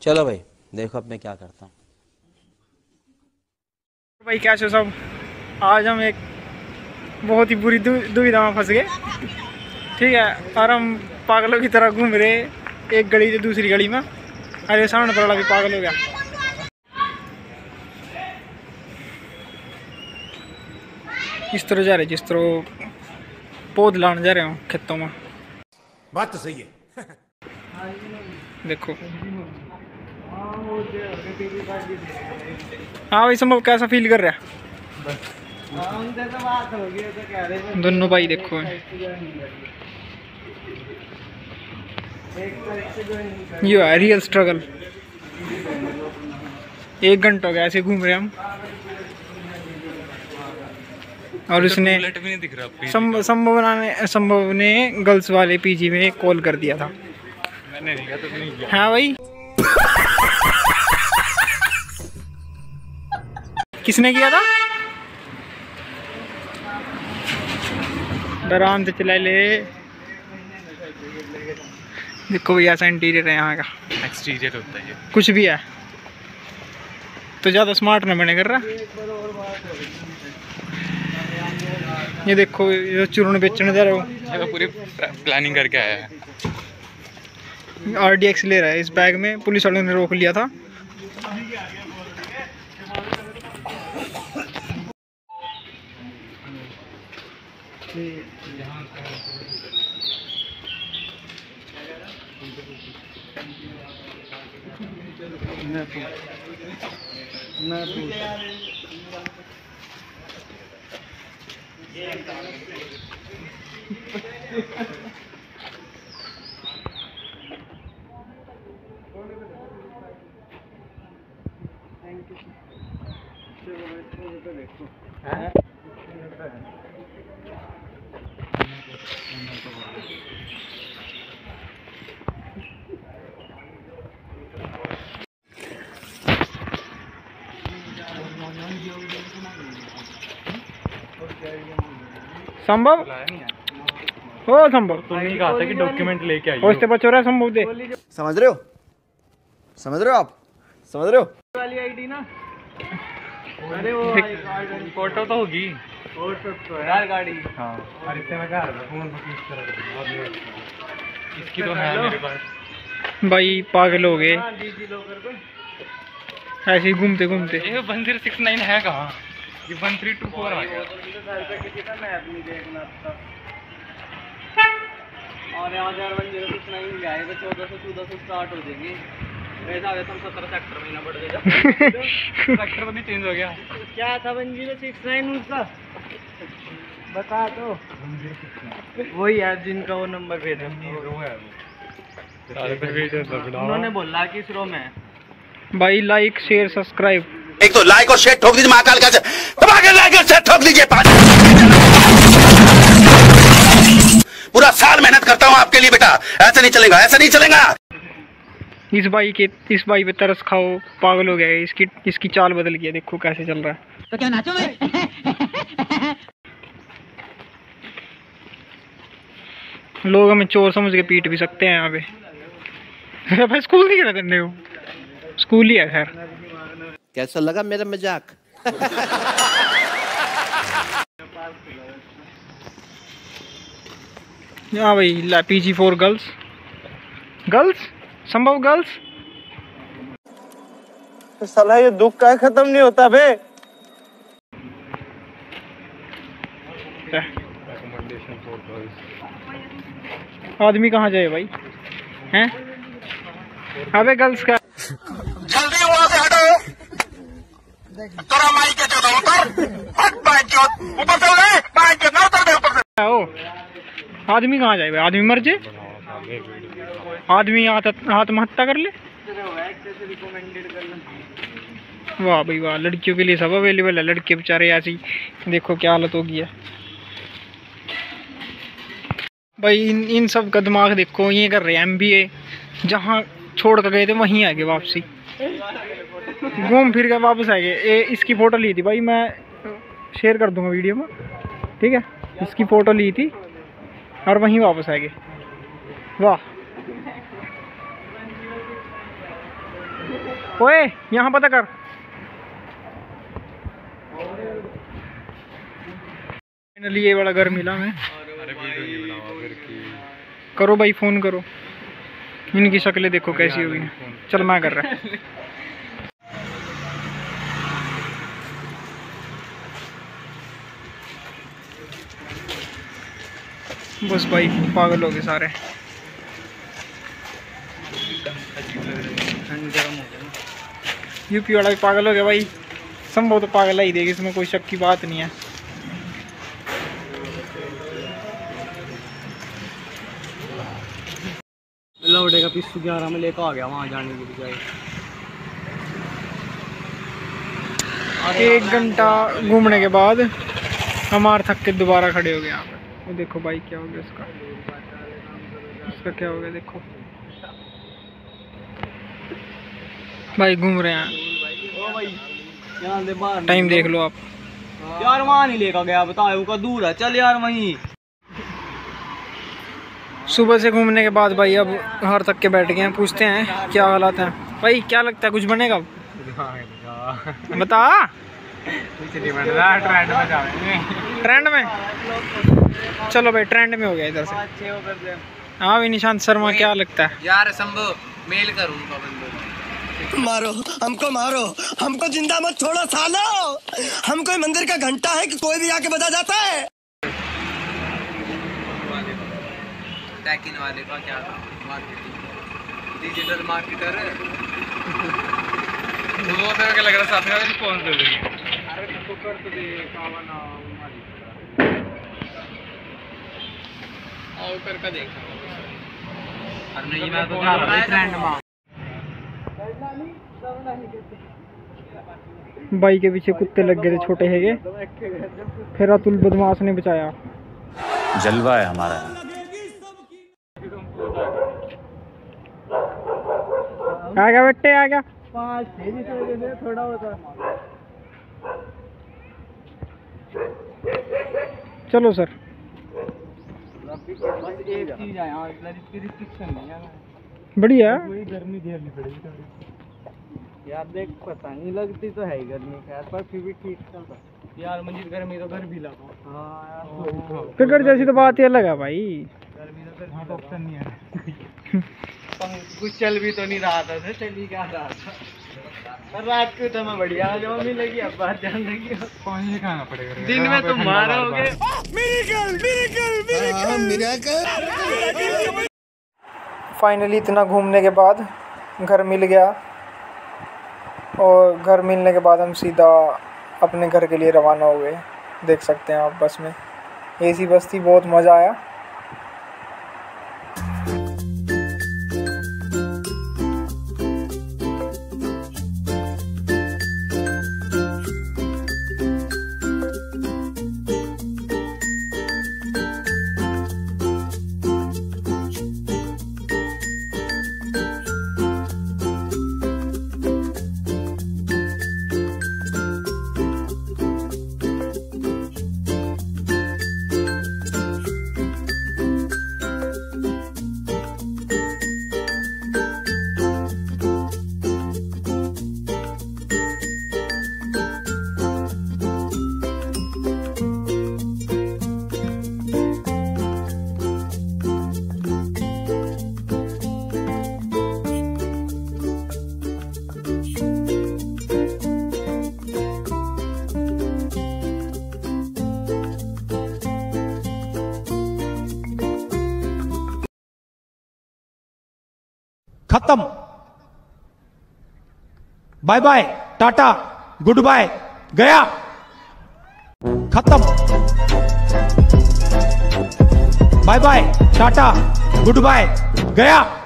चलो भाई देखो अब मैं क्या करता हूँ। भाई कैसे सब, आज हम एक बहुत ही बुरी दुविधा में फंस गए। ठीक है, और हम पागलों की तरह घूम रहे एक गली से दूसरी गली में। अरे सामने वाला भी पागल हो गया। इस तरह जा रहे जिस तरह पौध लाने जा रहे हो खेतों में। बात तो सही है। देखो हाँ भाई संभव कैसा फील कर रहा है? दोनों भाई देखो ये है रियल स्ट्रगल। 1 घंटा हो गया ऐसे घूम रहे हम, और उसने संभव ने गर्ल्स वाले पीजी में कॉल कर दिया था। मैंने नहीं किया, तो नहीं किया। हाँ भाई किसने किया था? आराम से चला ले। देखो भैया ऐसा इंटीरियर है यहाँ का। एक्सटीरियर होता है ये, कुछ भी है तो ज़्यादा स्मार्ट न बने कर रहा। ये देखो ये चूर्ण बेचने जा रहे हो। ये तो पूरी प्लानिंग करके आया है। RDX ले रहा है इस बैग में, पुलिस वालों ने रोक लिया था। संभव हो संभव तुम नहीं कहा था कि डॉक्यूमेंट लेके आइए। उससे बच रहा है संभव दे। समझ रहे हो आप समझ रहे हो? वाली आईडी ना। अरे वो फोटो तो होगी। फोटो तो यार गाड़ी। हाँ और इससे मैं कहा फोन इसकी तो है मेरे पास। भाई पागल हो गए ऐसे ही घूमते घूमते। ये 1069 है कहाँ? ये 1324 आ गया। और यहाँ 1069 गया है तो 1400 स्टार्ट हो जाएगी। वैसा आगे तुम 17 सेक्टर महीना बढ़ जाएगा। सेक्टर तो नहीं चेंज हो गया। क्या था 1069 उसका बता दो। वही है जिनका वो नंबर भेजा। उन्होंने बोला कि इसरो में। भाई लाइक शेयर सब्सक्राइब। एक तो लाइक और शेयर ठोक दीजिए महाकाल का, लाइक और शेयर ठोक दीजिए। पूरा साल मेहनत करता हूँ आपके लिए बेटा, ऐसा नहीं चलेगा, ऐसा नहीं चलेगा। इस बाई पे तरस खाओ, पागल हो गया। इसकी चाल बदल गई, देखो कैसे चल रहा है। तो क्या नाचो मैं? लोग हमें चोर समझ के पीट भी सकते हैं यहाँ पे। भाई स्कूल नहीं रहते हो, स्कूल ही है खैर। कैसा लगा मेरा मजाक? हाँ भाई PG4 गर्ल्स संभव गर्ल्स। साला ये दुख का खत्म नहीं होता बे। आदमी कहाँ जाए भाई हैं? अबे गर्ल्स का जल्दी वहां से हटो। तेरा माई के चौदह उतर, हट बाइक के ऊपर चल रहे, बाइक के ना उतर दे ऊपर से। ओ आदमी कहाँ जाए भाई? आदमी मर जाए, आदमी आत्महत्या कर ले। वाह भाई वाह, लड़कियों के लिए सब अवेलेबल है। लड़के बेचारे ऐसी देखो क्या हालत होगी है भाई। इन सब का दिमाग देखो, ये कर रहे हैं MBA। जहाँ छोड़ कर गए थे वहीं आ गए वापसी, घूम फिर के वापस आ गए। इसकी फ़ोटो ली थी भाई, मैं शेयर कर दूंगा वीडियो में, ठीक है। इसकी फ़ोटो ली थी और वहीं वापस आ गए। वाह ओए यहाँ पता कर। फाइनली ये वाला घर मिला मैं। करो भाई फोन करो, इनकी शक्लें देखो कैसी हो गई। चल मैं कर रहा। बस भाई पागल हो गए सारे। यूपी वाला भी पागल हो गया भाई। संभव तो पागल ही देगी, इसमें कोई शक की बात नहीं है। लौटे का पिस्सू 11 में लेकर आ गया वहाँ जाने की बजाय। 1 घंटा घूमने के बाद हम हार थक के दोबारा खड़े हो गए यहाँ पर। वो देखो भाई क्या हो गया उसका क्या हो गया देखो भाई, घूम रहे हैं। टाइम देख लो आप यार, वहाँ नहीं लेकर गया, बताओ का दूर है। चल यार वहीं। सुबह से घूमने के बाद भाई अब हार थक के बैठ गए हैं। पूछते हैं क्या हालात हैं भाई, क्या लगता है कुछ बनेगा? बता। ट्रेंड में चलो भाई, ट्रेंड में हो गया इधर से। हाँ भी निशांत शर्मा, क्या लगता है यार? संभव मेल करूँगा बंदों। मारो हमको जिंदा मत छोड़ो सालो। हम कोई मंदिर का घंटा है कि कोई भी आके बजा जाता है। टैकिन वाले का क्या मार्केटिंग, डिजिटल मार्केटर है। वो तो क्या लग रहा है साथ में कौन से देंगे? अरे तो कर तो दे कावना और करके देख। अरे नहीं, मैं तो जा रहा हूं ट्रेंड में। भाई के पीछे कुत्ते लग गए थे छोटे हैगे, फिर अतुल बदमाश ने बचाया। जलवा है हमारा। आ गया बेटे, आ गया। 5 थोड़ा होता। चलो सर। बस एक चीज है यहाँ, इसकी रिस्ट्रिक्शन नहीं है। बढ़िया। गर्मी झेलनी पड़ेगी यार। देख पता नहीं लगती तो है ही गर्मी, खैर पर फिर भी ठीक चलता यार। मुझे गर्मी तो घर भी लगा। हाँ यार, फिकर जैसी तो बात ही अलग है भाई। गर्मी तो घर ऑप्शन नहीं है। कुछ चल भी तो नहीं रहा था, चली क्या रहा था। पर रात को तो मैं बढ़िया जो मिलेगी, अब बात जान लगी। पानी खाना पड़ेगा। दिन में तुम मारोगे। फाइनली इतना घूमने के बाद घर मिल गया, और घर मिलने के बाद हम सीधा अपने घर के लिए रवाना हो गए। देख सकते हैं आप बस में, एसी बस थी, बहुत मज़ा आया। खत्म। Bye bye, tata, good bye, गया। खत्म। Bye bye, tata, good bye, गया।